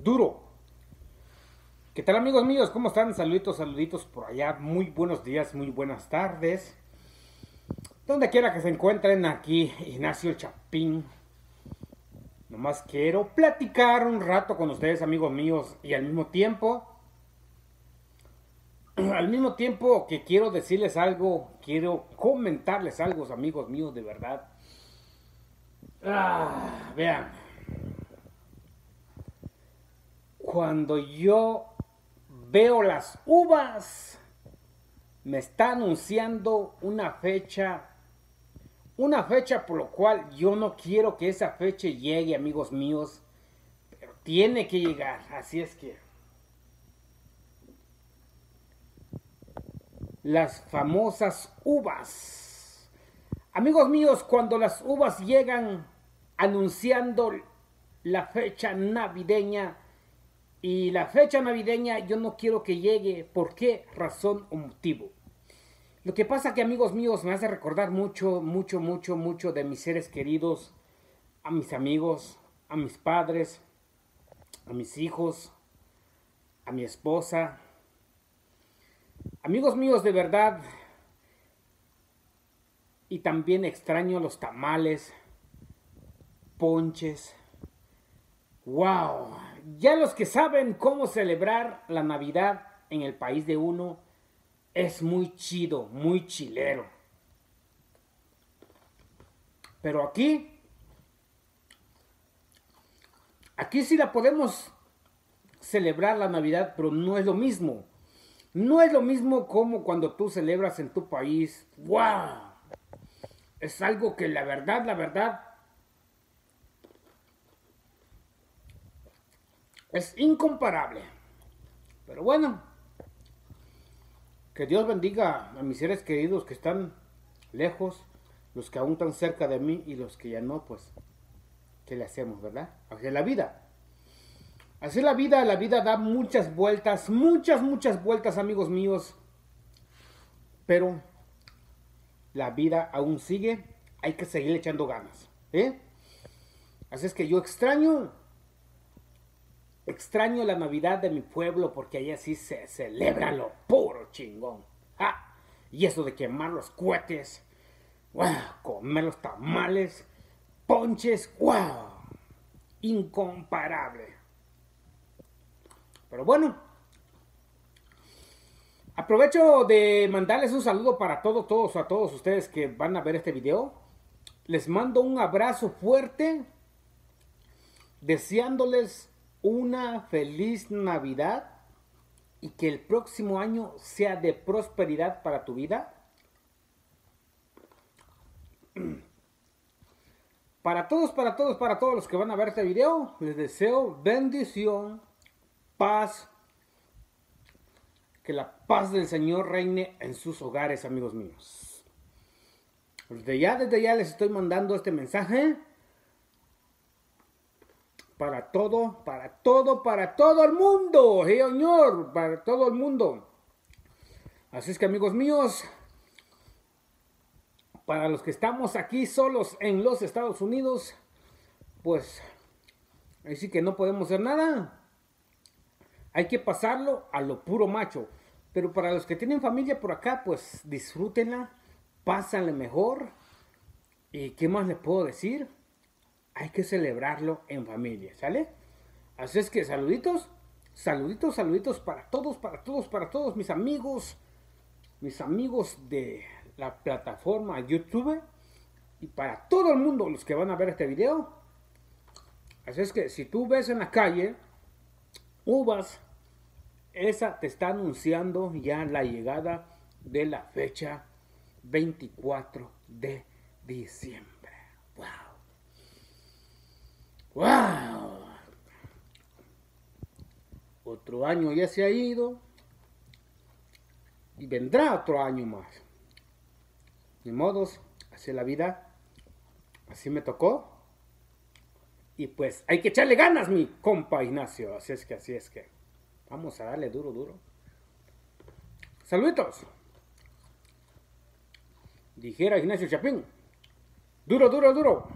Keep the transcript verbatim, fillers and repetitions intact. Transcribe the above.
duro. ¿Qué tal, amigos míos? ¿Cómo están? Saluditos, saluditos por allá. Muy buenos días, muy buenas tardes. Donde quiera que se encuentren, aquí Ignacio Chapín. Nomás quiero platicar un rato con ustedes, amigos míos, y al mismo tiempo, al mismo tiempo que quiero decirles algo, quiero comentarles algo, amigos míos, de verdad. Ah, vean, cuando yo veo las uvas, me está anunciando una fecha, una fecha por lo cual yo no quiero que esa fecha llegue, amigos míos, pero tiene que llegar, así es que las famosas uvas. Amigos míos, cuando las uvas llegan anunciando la fecha navideña, y la fecha navideña yo no quiero que llegue, ¿por qué razón o motivo? Lo que pasa que, amigos míos, me hace recordar mucho, mucho, mucho, mucho de mis seres queridos, a mis amigos, a mis padres, a mis hijos, a mi esposa. Amigos míos, de verdad, y también extraño los tamales, ponches. ¡Wow! Ya los que saben cómo celebrar la Navidad en el país de uno, es muy chido, muy chilero. Pero aquí, aquí sí la podemos celebrar la Navidad, pero no es lo mismo. No es lo mismo como cuando tú celebras en tu país. ¡Wow! Es algo que la verdad, la verdad, es incomparable. Pero bueno, que Dios bendiga a mis seres queridos que están lejos, los que aún están cerca de mí y los que ya no, pues, ¿qué le hacemos, verdad? Así es la vida. Así es la vida, la vida da muchas vueltas, muchas, muchas vueltas, amigos míos. Pero la vida aún sigue, hay que seguir echando ganas, ¿eh? Así es que yo extraño, extraño la Navidad de mi pueblo porque allá sí se celebra lo puro chingón. ¡Ah! Y eso de quemar los cohetes, ¡wow! Comer los tamales, ponches, ¡wow! Incomparable. Pero bueno, aprovecho de mandarles un saludo para todos, todos, a todos ustedes que van a ver este video. Les mando un abrazo fuerte, deseándoles una feliz Navidad y que el próximo año sea de prosperidad para tu vida. Para todos, para todos, para todos los que van a ver este video, les deseo bendición, paz, que la paz del Señor reine en sus hogares, amigos míos. Desde ya, desde ya les estoy mandando este mensaje para todo, para todo, para todo el mundo, ¿sí, señor? Para todo el mundo. Así es que, amigos míos, para los que estamos aquí solos en los Estados Unidos, pues ahí sí que no podemos hacer nada. Hay que pasarlo a lo puro macho. Pero para los que tienen familia por acá, pues disfrútenla, pásanle mejor. ¿Y qué más les puedo decir? Hay que celebrarlo en familia, ¿sale? Así es que saluditos, saluditos, saluditos para todos, para todos, para todos mis amigos, mis amigos de la plataforma YouTube y para todo el mundo los que van a ver este video. Así es que si tú ves en la calle uvas, esa te está anunciando ya la llegada de la fecha veinticuatro de diciembre. ¡Wow! ¡Wow! Otro año ya se ha ido y vendrá otro año más. Ni modos, así es la vida, así me tocó. Y pues hay que echarle ganas, mi compa Ignacio. Así es que, así es que. Vamos a darle duro, duro. Saluditos. Dijera Ignacio Chapín. Duro, duro, duro.